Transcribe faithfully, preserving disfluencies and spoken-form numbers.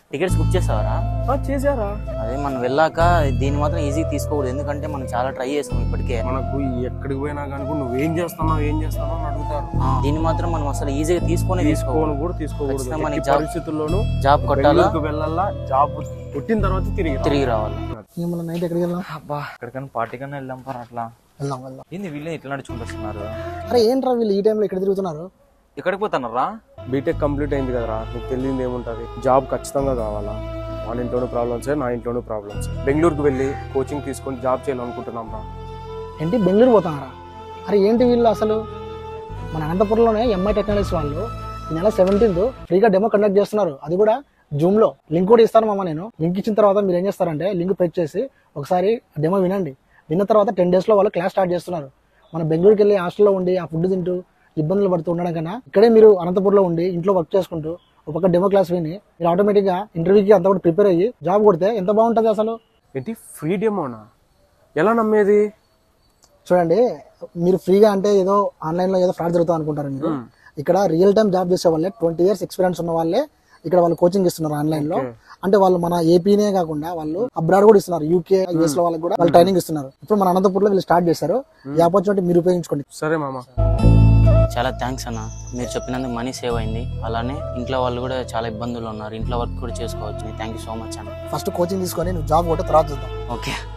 Tickets book చేసావరా? చేసారా? అదే మనం వెళ్ళాక దీన్ని మాత్రం ఈజీగా తీసుకోకూడదు, ఎందుకంటే మనం చాలా ట్రై చేసాం ఇప్పటికే. మనకు ఎక్కడికి పోయినా కానీ నువ్వేం చేస్తున్నావు ఏం చేస్తున్నావు అని అడుగుతారు. దీన్ని మాత్రం మనం అసలు ఈజీగా తీసుకొని తీసుకోను కూడా తీసుకోకూడదు. మన పరిస్థితుల్లోనూ జాబ్ కొట్టాలా, వెళ్ళాలా, జాబ్ కొట్టిన తర్వాత తిరిగి తిరిగి రావాలి. నైట్ ఎక్కడికి వెళ్దాం? అబ్బా ఎక్కడికైనా పార్టీ కన్నా వెళ్దాం పర్. అట్లా వెళ్దాం వెళ్దాం. ఏంది వీళ్ళే ఇట్లా నడుచుకుంటూ వస్తున్నారు? అరే ఏంట్రా వీళ్ళు ఈ టైంలో ఎక్కడ తిరుగుతున్నారు? ఎక్కడికి పోతున్నారా? బీటెక్ కంప్లీట్ అయింది కదరా, నీకు తెలియదు ఏముంటది. జాబ్ ఖచ్చితంగా కావాలా? వాళ్ళ ఇంట్లోనూ ప్రాబ్లమ్స్, నా ఇంట్లోనూ ప్రాబ్లమ్స్. బెంగళూరుకు వెళ్ళి కోచింగ్ తీసుకొని జాబ్ చేయాలనుకుంటున్నాం రా. ఏంటి బెంగళూరు పోతున్నారా? అరే ఏంటి వీళ్ళు అసలు? మన అనంతపురంలోనే ఎంఐ టెక్నాలజీస్ వాళ్ళు ఈ నెల సెవెంటీన్త్ ఫ్రీగా డెమో కండక్ట్ చేస్తున్నారు. అది కూడా జూమ్ లో. లింక్ కూడా ఇస్తాను మామ నేను. లింక్ ఇచ్చిన తర్వాత మీరు ఏం చేస్తారంటే లింక్ ప్రెస్ చేసి ఒకసారి డెమో వినండి. విన్న తర్వాత టెన్ డేస్ లో వాళ్ళు క్లాస్ స్టార్ట్ చేస్తున్నారు. మన బెంగళూరుకి వెళ్ళి హాస్టల్లో ఉండి ఆ ఫుడ్ తింటూ ఇబ్బందులు పడుతూ ఉండడం కన్నా ఇక్కడే మీరు అనంతపురంలో ఉండి ఇంట్లో వర్క్ చేసుకుంటూ ఒక పక్క డెమో క్లాస్ విని మీరు ఆటోమేటిక్ గా ఇంటర్వ్యూకి అంతా కూడా ప్రిపేర్ అయ్యి జాబ్ కొడితే ఎంత బాగుంటుంది అసలు. ఏంటి ఫ్రీ డెమోనా? ఎలా నమ్మేది? చూడండి, మీరు ఫ్రీగా అంటే ఏదో ఆన్లైన్ లో ఏదో ఫ్రాడ్ జరుగుతుంది అనుకుంటారు మీరు. ఇక్కడ రియల్ టైం జాబ్ చేసే వాళ్ళే, ట్వంటీ ఇయర్స్ ఎక్స్పీరియన్స్ ఉన్న వాళ్ళే ఇక్కడ వాళ్ళు కోచింగ్ ఇస్తున్నారు ఆన్లైన్ లో. అంటే వాళ్ళు మన ఏపీనే కాకుండా వాళ్ళు అబ్రాడ్ కూడా ఇస్తున్నారు, యూకే యూఎస్ లో వాళ్ళకి కూడా వాళ్ళు ట్రైనింగ్ ఇస్తున్నారు. ఇప్పుడు మన అనంతపురంలో వీళ్ళు స్టార్ట్ చేశారు. ఈ ఆపర్చునిటీ మీరు ఉపయోగించుకోండి. సరే మామ, చాలా థ్యాంక్స్ అన్న, మీరు చెప్పినందుకు మనీ సేవ్ అయింది. అలానే ఇంట్లో వాళ్ళు కూడా చాలా ఇబ్బందులు ఉన్నారు, ఇంట్లో వర్క్ కూడా చేసుకోవచ్చు. థ్యాంక్ యూ సో మచ్ అన్న. ఫస్ట్ కోచింగ్ తీసుకొని నువ్వు జాబ్ కొట్టే తర్వాత చూద్దాం. ఓకే.